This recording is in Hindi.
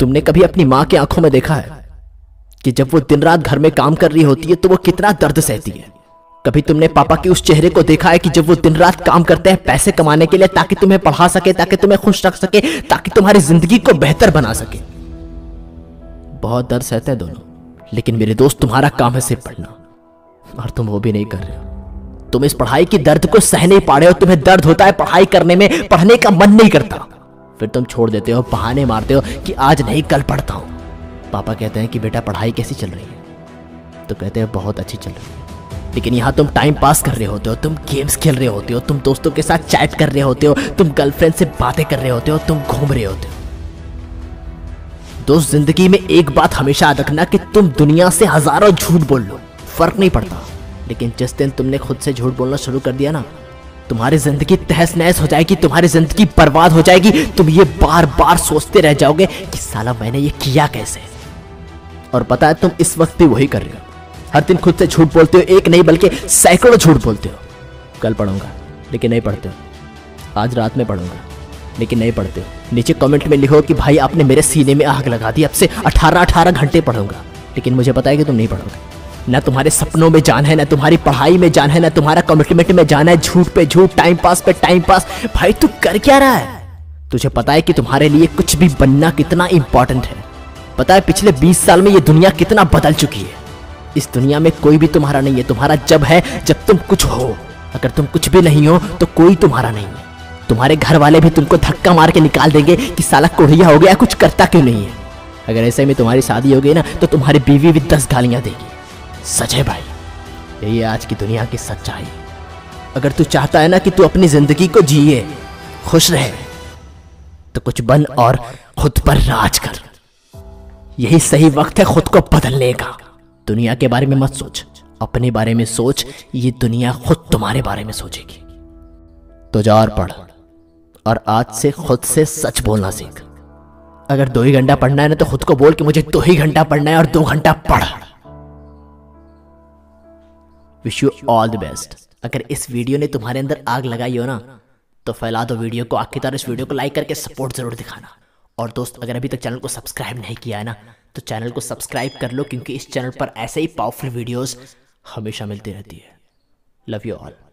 तुमने कभी अपनी माँ की आंखों में देखा है कि जब वो दिन रात घर में काम कर रही होती है तो वो कितना दर्द सहती है? कभी तुमने पापा के उस चेहरे को देखा है कि जब वो दिन रात काम करते हैं पैसे कमाने के लिए, ताकि तुम्हें पढ़ा सके, ताकि तुम्हें खुश रख सके, ताकि तुम्हारी जिंदगी को बेहतर बना सके? बहुत दर्द सहते हैं दोनों, लेकिन मेरे दोस्त तुम्हारा काम है सिर्फ पढ़ना, और तुम वो भी नहीं कर रहे हो। तुम इस पढ़ाई की दर्द को सह नहीं पा रहे हो। तुम्हें दर्द होता है पढ़ाई करने में, पढ़ने का मन नहीं करता, फिर तुम छोड़ देते हो, बहाने मारते हो कि आज नहीं कल पढ़ता हूं। पापा कहते हैं कि बेटा पढ़ाई कैसी चल रही है? तो कहते हैं बहुत अच्छी चल रही है। लेकिन यहाँ तुम टाइम पास कर रहे होते हो, तुम गेम्स खेल रहे होते हो, तुम दोस्तों के साथ चैट कर रहे होते हो, तुम गर्लफ्रेंड से बातें कर रहे होते हो, तुम घूम रहे होते हो। दोस्त, जिंदगी में एक बात हमेशा याद रखना कि तुम दुनिया से हजारों झूठ बोल लो, फर्क नहीं पड़ता, लेकिन जिस दिन तुमने खुद से झूठ बोलना शुरू कर दिया ना, तुम्हारी जिंदगी तहस नहस हो जाएगी, तुम्हारी जिंदगी बर्बाद हो जाएगी। तुम ये बार बार सोचते रह जाओगे कि साला मैंने ये किया कैसे। और पता है तुम इस वक्त भी वही कर रहे हो। हर दिन खुद से झूठ बोलते हो, एक नहीं बल्कि सैकड़ों झूठ बोलते हो। कल पढ़ूंगा लेकिन नहीं पढ़ते हो, आज रात में पढ़ूंगा लेकिन नहीं पढ़ते हो। नीचे कमेंट में लिखो कि भाई आपने मेरे सीने में आग लगा दी, अब से 18 घंटे पढ़ूंगा, लेकिन मुझे पता है कि तुम नहीं पढ़ोगे। ना तुम्हारे सपनों में जान है, ना तुम्हारी पढ़ाई में जान है, ना तुम्हारा कमिटमेंट में जान है। झूठ पे झूठ, टाइम पास पे टाइम पास। भाई तू कर क्या रहा है? तुझे पता है कि तुम्हारे लिए कुछ भी बनना कितना इंपॉर्टेंट है? पता है पिछले 20 साल में ये दुनिया कितना बदल चुकी है? इस दुनिया में कोई भी तुम्हारा नहीं है। तुम्हारा जब है जब तुम कुछ हो। अगर तुम कुछ भी नहीं हो तो कोई तुम्हारा नहीं है। तुम्हारे घर वाले भी तुमको धक्का मार के निकाल देंगे कि साला कोढ़िया हो गया, कुछ करता क्यों नहीं है। अगर ऐसे में तुम्हारी शादी हो गई ना तो तुम्हारी बीवी भी 10 गालियां देगी। सच है भाई, यही है आज की दुनिया की सच्चाई। अगर तू चाहता है ना कि तू अपनी जिंदगी को जिए, खुश रहे, तो कुछ बन और खुद पर राज कर। यही सही वक्त है खुद को बदलने का। दुनिया के बारे में मत सोच, अपने बारे में सोच। ये दुनिया खुद तुम्हारे बारे में सोचेगी। तो जा और पढ़, और आज से खुद से सच बोलना सीख। अगर 2 ही घंटा पढ़ना है ना तो खुद को बोल कि मुझे 2 ही घंटा पढ़ना है और 2 घंटा पढ़। Wish you all the best. अगर इस वीडियो ने तुम्हारे अंदर आग लगाई हो ना तो फैला दो वीडियो को, आखिर इस वीडियो को लाइक करके सपोर्ट जरूर दिखाना। और दोस्त, अगर अभी तक चैनल को सब्सक्राइब नहीं किया है ना तो चैनल को सब्सक्राइब कर लो, क्योंकि इस चैनल पर ऐसे ही पावरफुल वीडियोस हमेशा मिलती रहती है। Love you all.